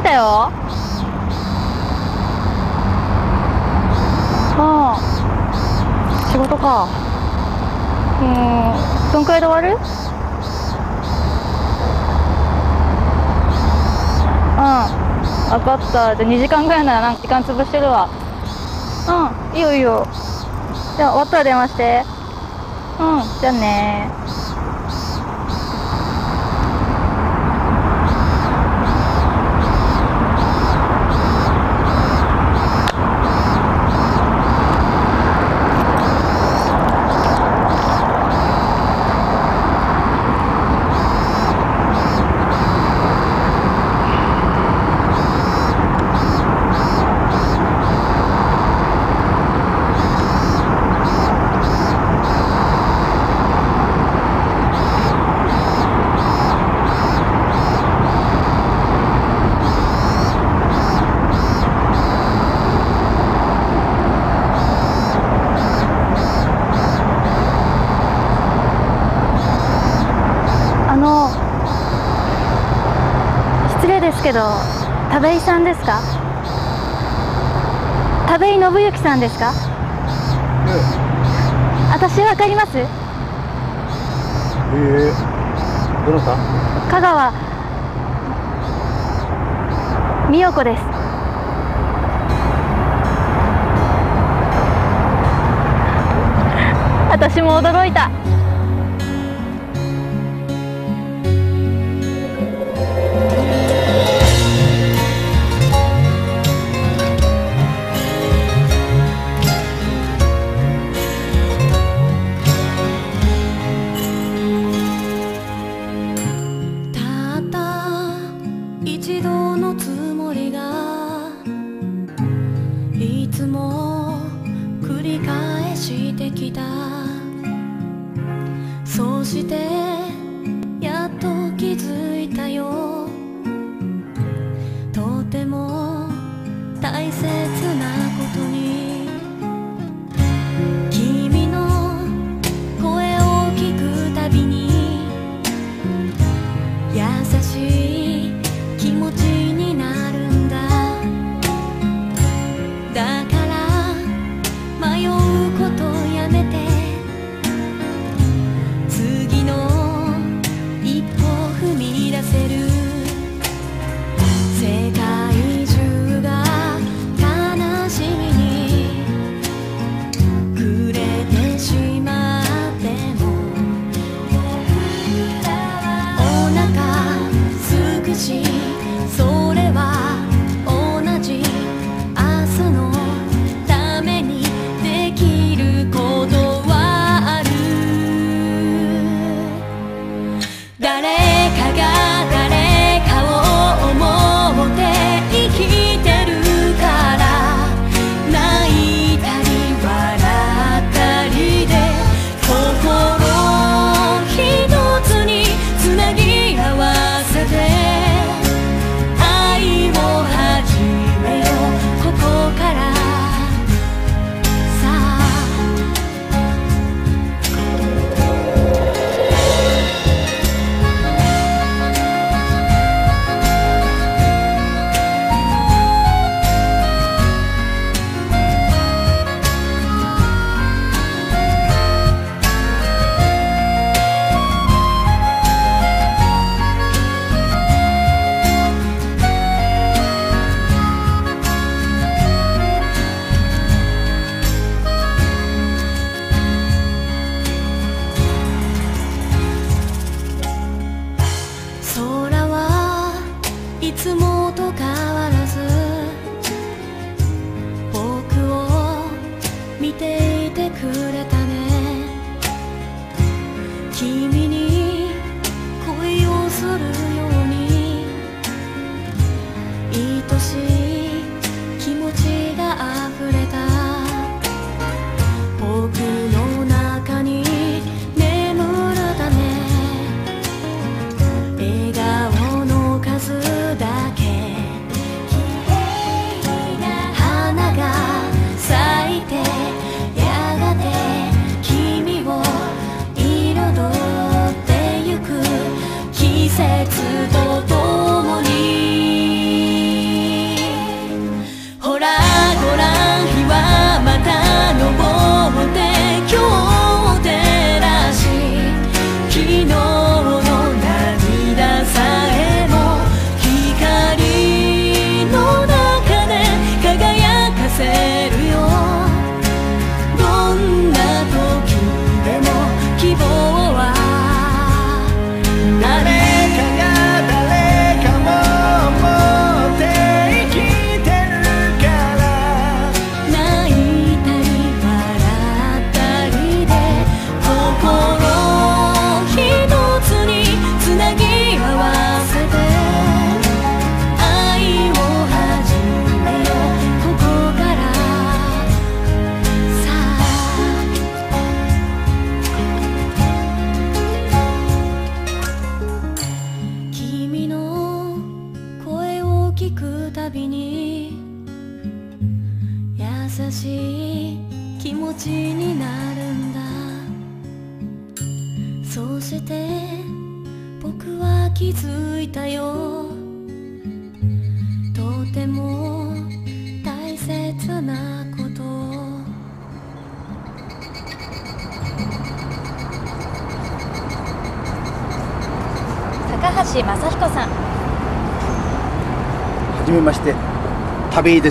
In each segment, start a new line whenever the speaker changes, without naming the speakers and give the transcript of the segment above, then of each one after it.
いたよ。ああ、仕事か。どんくらいで終わる？分かった。じゃあ2時間ぐらいならなんか時間潰してるわ。いいよいいよ。じゃあ終わったら電話して。じゃあね。失礼ですけど、田部井さんですか？田部井信之さんですか？私わかります？
どなた？
香川美代子です。私も驚いた。
一度のつもりがいつも繰り返してきた。そうしてやっと気づいたよ。とても大切なことに、君の声を聞くたびに優しい気持ちになるんだ。だから迷うことやめて、次の聞くたびに優しい気持ちになるんだ。そうして僕は気づいたよ。とても大切なこと。
高橋正彦さん。
はじめまして、田部井です。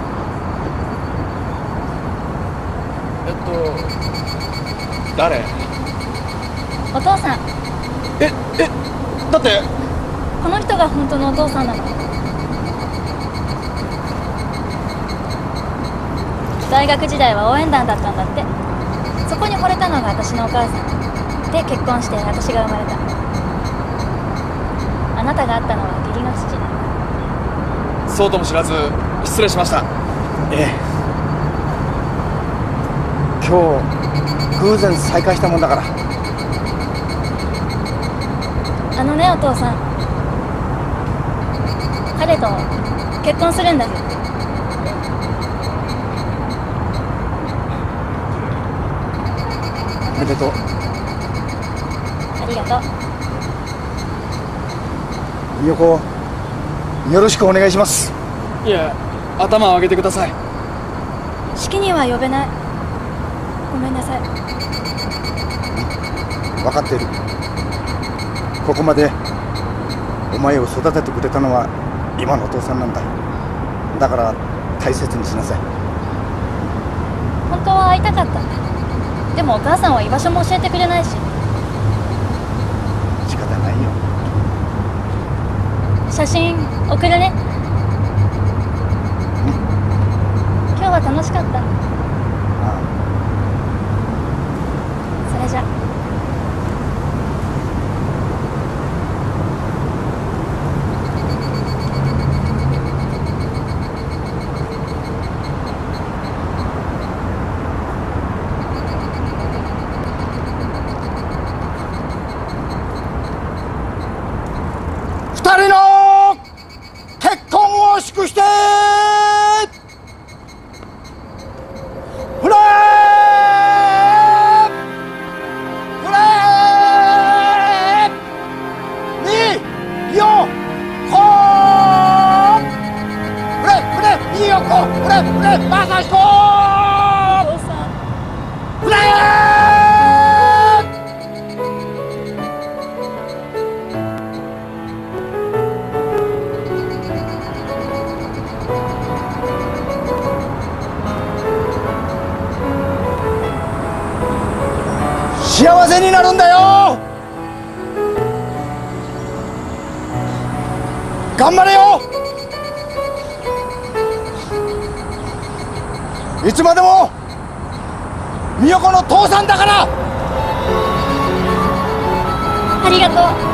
誰？
お父さん。
だって
この人が本当のお父さんなの。大学時代は応援団だったんだって。そこに惚れたのが私のお母さんで、結婚して私が生まれた。あなたが会ったのは義理の父。
そうとも知らず失礼しました。
ええ、今日偶然再会したもんだから。
あのね、お父さん、彼と結婚するんだ。
おめでとう。
ありがとう。
美代子、よろしくお願いします。
いえ、頭を上げてください。
式には呼べない。ごめんなさい。
分かっている。ここまでお前を育ててくれたのは今のお父さんなんだ。だから大切にしなさい。
本当は会いたかったんだ。でもお母さんは居場所も教えてくれないし。
仕方ないよ。
写真送るね。今日は楽しかった。
あ
それじゃ。
二人の結婚を祝してフレーフレーによこフレフレによこフレフレまさしこ
お父さん。
フレー幸せになるんだよ。頑張れよ。いつまでも美代子の父さんだから。
ありがとう。